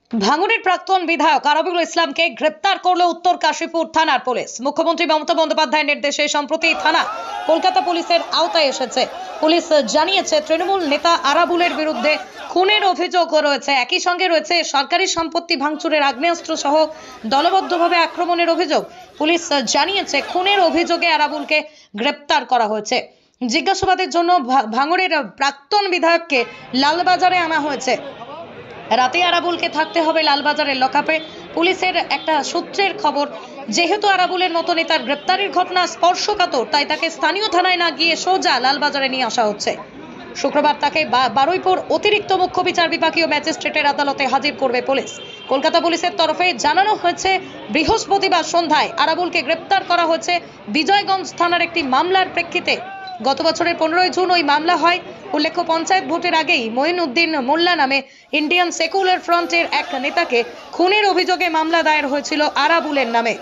ভাঙড়ের প্রাক্তন বিধায়ক আরাবুল ইসলামকে গ্রেপ্তার করলো উত্তর কাশীপুর থানার পুলিশ। মুখ্যমন্ত্রী মমতা বন্দ্যোপাধ্যায়ের নির্দেশে সম্প্রতি থানা কলকাতা পুলিশের আওতায় এসেছে। পুলিশ জানিয়েছে তৃণমূল নেতা আরাবুলের বিরুদ্ধে খুনের অভিযোগ রয়েছে, একই সঙ্গে রয়েছে সরকারি সম্পত্তি ভাঙচুরের আগ্নেয়াস্ত্র সহ দলবদ্ধভাবে আক্রমণের অভিযোগ। পুলিশ জানিয়েছে খুনের অভিযোগে আরাবুলকে গ্রেপ্তার করা হয়েছে। জিজ্ঞাসাবাদের জন্য ভাঙড়ের প্রাক্তন বিধায়ককে লালবাজারে আনা হয়েছে। রাতে আরাবুলকে থাকতে হবে লালবাজারের লকআপে। পুলিশের একটা সূত্রের খবর, যেহেতু আরাবুলের মতো নেতার গ্রেপ্তারের ঘটনা স্পর্শকাতর, তাই তাকে স্থানীয় থানায় না গিয়ে সোজা লালবাজারে নিয়ে আসা হচ্ছে। শুক্রবার তাকে বারুইপুর অতিরিক্ত মুখ্য বিচার বিভাগীয় ম্যাজিস্ট্রেটের আদালতে হাজির করবে পুলিশ। কলকাতা পুলিশের তরফে জানানো হয়েছে, বৃহস্পতিবার সন্ধ্যায় আরাবুলকে গ্রেপ্তার করা হয়েছে বিজয়গঞ্জ থানার একটি মামলার প্রেক্ষিতে। গত বছরের 15 জুন ওই মামলা হয়। উল্লেখ্য, পঞ্চায়েত ভোটের আগেই মঈনুদ্দিন মোল্লা নামে ইন্ডিয়ান সেকুলার ফ্রন্টের এক নেতাকে খুনের অভিযোগে মামলা দায়ের হয়েছিল আরাবুলের নামে।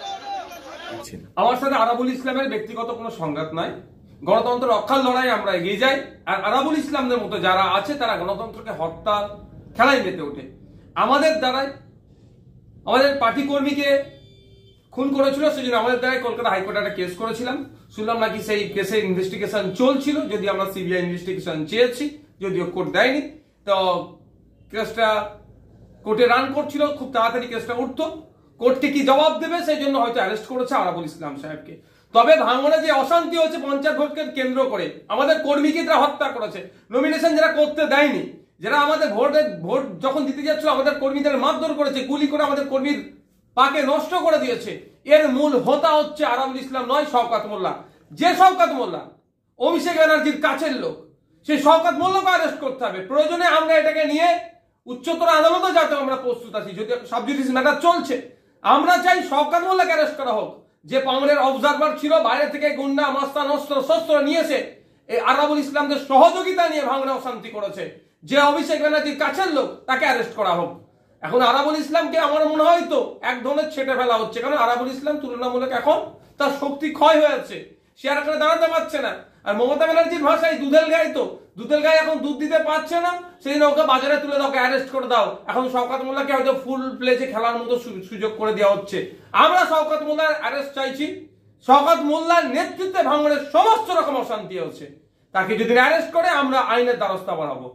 আমার সাথে আরাবুল ইসলামের ব্যক্তিগত কোনো সংঘাত নাই। গণতন্ত্র রক্ষার লড়াই আমরা এগিয়ে যাই। আর আরাবুল ইসলামদের মতো যারা আছে তারা গণতন্ত্রকে হত্যা খেলায় মেতে ওঠে। আমাদের দ্বারাই আমাদের পার্টি কর্মীকে খুন করেছিল, সেজন্য আমাদের দ্বারাই কলকাতা হাইকোর্টে একটা কেস করেছিলাম। শুনলাম নাকি সেই কেসের ইনভেস্টিগেশন চলছিল, যদি আমরা সিবিআই ইনভেস্টিগেশন চেয়েছি, যদিও কোর্ট দেয়নি। তো কেসটা কোর্টে রান করছিল, খুব তাড়াতাড়ি কেসটা উঠতো। কোর্টকে কি জবাব দেবে সেই জন্য হয়তো অ্যারেস্ট করেছে আরাবুল ইসলাম সাহেবকে। তবে ভাঙড়ে যে অশান্তি হয়েছে পঞ্চায়েত ভোটকে কেন্দ্র করে, আমাদের কর্মীকে তারা হত্যা করেছে, নমিনেশন যারা করতে দেয়নি, যারা আমাদের ভোট যখন দিতে যাচ্ছিল আমাদের কর্মীদের মারধর করেছে, গুলি করে আমাদের কর্মীর পাকে নষ্ট করে দিয়েছে, এর মূল হোতা হচ্ছে আরাবুল ইসলাম নয়, শওকত মোল্লা। যে শওকত মোল্লা অভিষেক ব্যানার্জির কাছের লোক, সেই শওকত মোল্লাকে অ্যারেস্ট করতে হবে। প্রয়োজনে আমরা এটাকে নিয়ে উচ্চতর আদালতে যাতে আমরা প্রস্তুত আছি, যদি সাবজুডিস ম্যাটার চলছে। আমরা চাই শওকত মোল্লাকে অ্যারেস্ট করা হোক, যে পামরের অবজারভার ছিল, বাইরে থেকে গুন্ডা মাস্তান অস্ত্র শস্ত্র নিয়েছে, এই আরাবুল ইসলামদের সহযোগিতা নিয়ে ভাঙড়ে অশান্তি করেছে। যে অভিষেক ব্যানার্জির কাছের লোক, তাকে অ্যারেস্ট করা হোক। এখন আরাবুল ইসলামকে আমার মনে হয় তো এক ধরনের ছেটে ফেলা হচ্ছে, কারণ আরাবুল ইসলাম তুলনামূলক এখন তার শক্তি ক্ষয় হয়েছে, সে আর এখানে দাঁড়াতে পারছে না। আর মমতা ব্যানার্জির ভাষায় দুধেল গাই, তো দুধেল গাই এখন দুধ দিতে পারছে না, সেই নৌকা বাজারে তুলে দাও, অ্যারেস্ট করে দাও। এখন শওকত মোল্লাকে হয়তো ফুল প্লেজে খেলার মতো সুযোগ করে দেওয়া হচ্ছে। আমরা শওকত মোল্লার অ্যারেস্ট চাইছি। শওকত মোল্লার নেতৃত্বে ভাঙড়ের সমস্ত রকম অশান্তি হচ্ছে, তাকে যদি অ্যারেস্ট করে আমরা আইনের দ্বারস্থ বাড়াবো।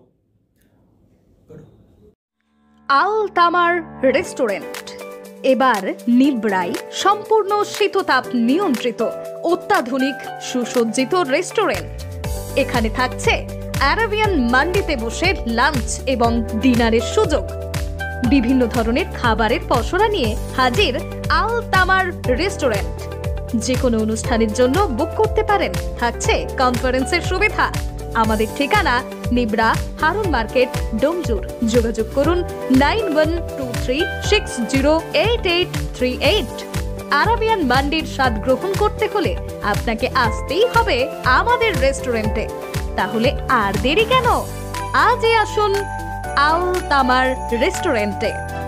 আল তামার রেস্টুরেন্ট এবার নিবড়াই সম্পূর্ণ শীততাপ নিয়ন্ত্রিত অত্যাধুনিক সুসজ্জিত রেস্টুরেন্ট। এখানে থাকছে আরাবিয়ান মান্ডিতে বসে লাঞ্চ এবং ডিনারের সুযোগ। বিভিন্ন ধরনের খাবারের পসরা নিয়ে হাজির আল তামার রেস্টুরেন্ট। যে কোনো অনুষ্ঠানের জন্য বুক করতে পারেন, থাকছে কনফারেন্সের সুবিধা। আমাদের ঠিকানা নিবড়া হারুন মার্কেট, ডোমজুর। যোগাযোগ করুন 9123608838। আরাবিয়ান মান্ডির স্বাদ গ্রহণ করতে হলে আপনাকে আসতেই হবে আমাদের রেস্টুরেন্টে। তাহলে আর দেরি কেন? আজই আসুন আল তামার রেস্টুরেন্টে।